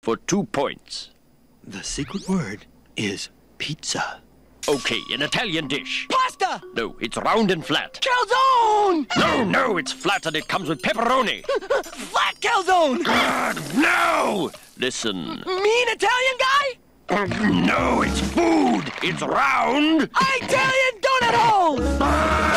for 2 points. The secret word is pizza. Okay, an Italian dish. Pasta! No, it's round and flat. Calzone! No, it's flat and it comes with pepperoni. Flat calzone! God, no! Listen. Mean Italian guy? No, it's food. It's round. Italian donut hole!